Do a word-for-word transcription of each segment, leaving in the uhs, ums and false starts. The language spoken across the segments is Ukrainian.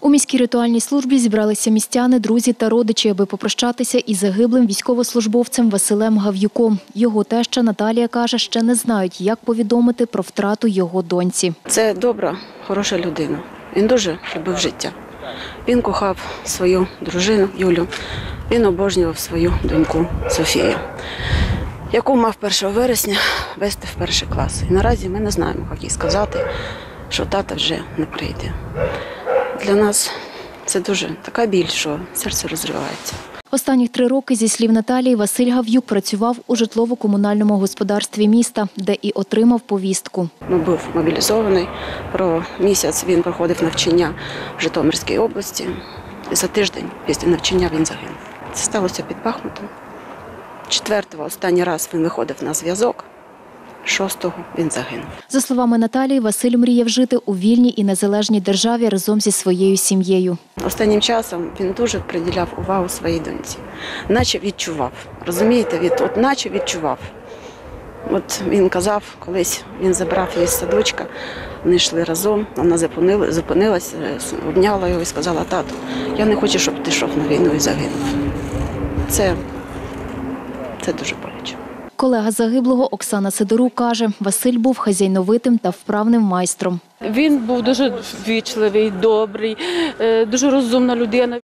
У міській ритуальній службі зібралися містяни, друзі та родичі, аби попрощатися із загиблим військовослужбовцем Василем Гав'юком. Його теща Наталія каже, ще не знають, як повідомити про втрату його доньці. Це добра, хороша людина. Він дуже любив життя. Він кохав свою дружину Юлю, він обожнював свою доньку Софію, яку мав першого вересня вести в перший клас. І наразі ми не знаємо, як їй сказати, що тата вже не прийде. Для нас це дуже така біль, що серце розривається. Останні три роки, зі слів Наталії, Василь Гав'юк працював у житлово-комунальному господарстві міста, де і отримав повістку. Він був мобілізований, про місяць він проходив навчання в Житомирській області. І за тиждень після навчання він загинув. Це сталося під Бахмутом. Четвертого останній раз він виходив на зв'язок. Шостого він загинув. За словами Наталії, Василь мріяв жити у вільній і незалежній державі разом зі своєю сім'єю. Останнім часом він дуже приділяв увагу своїй доньці. Наче відчував. Розумієте, від, от наче відчував. От він казав, колись він забрав її з садочка, вони йшли разом, вона зупинилася, обняла його і сказала: тату, я не хочу, щоб ти йшов на війну і загинув. Це, це дуже боляче. Колега загиблого Оксана Сидорук каже, Василь був хазяйновитим та вправним майстром. Він був дуже ввічливий, добрий, дуже розумна людина.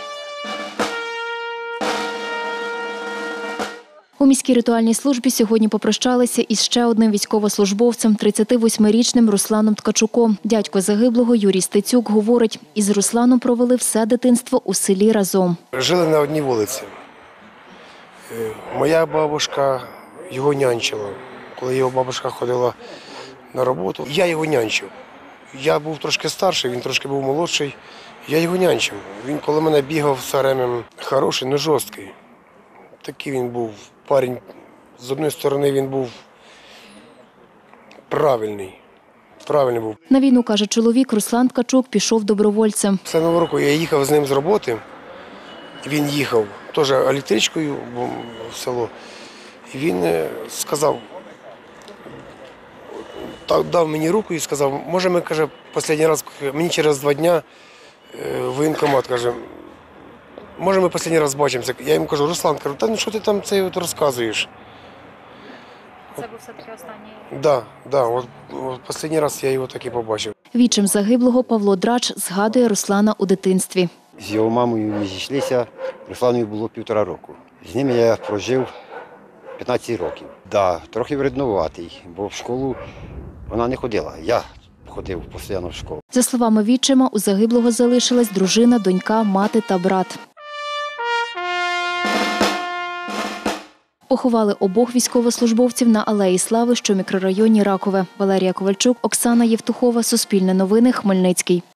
У міській ритуальній службі сьогодні попрощалися із ще одним військовослужбовцем – тридцятивосьмирічним Русланом Ткачуком. Дядько загиблого Юрій Стецюк говорить, із Русланом провели все дитинство у селі разом. Жили на одній вулиці. Моя бабушка його нянчила. Коли його бабушка ходила на роботу, я його нянчив. Я був трошки старший, він трошки був молодший. Я його нянчив. Він коли мене бігав все время хороший, але жорсткий. Такий він був парень. З однієї сторони він був правильний. Правильний був. На війну, каже чоловік, Руслан Ткачук пішов добровольцем. Це Нового року я їхав з ним з роботи. Він їхав теж електричкою в село. І він сказав, так дав мені руку і сказав, може ми, каже, останній раз, мені через два дні воєнкомат, каже, може ми останній раз бачимося. Я йому кажу, Руслан, кажу, та ну що ти там це от розказуєш? Це був все-таки останній? Так, да, да, от, от останній раз я його так і побачив. Вічим загиблого Павло Драч згадує Руслана у дитинстві. З його мамою ми зійшлися, Русланові було півтора року. З ними я прожив п'ятнадцять років. Да, трохи вреднуватий, бо в школу вона не ходила. Я ходив постійно в школу. За словами відчима, у загиблого залишилась дружина, донька, мати та брат. Поховали обох військовослужбовців на Алеї Слави, що в мікрорайоні Ракове. Валерія Ковальчук, Оксана Євтухова, Суспільне новини, Хмельницький.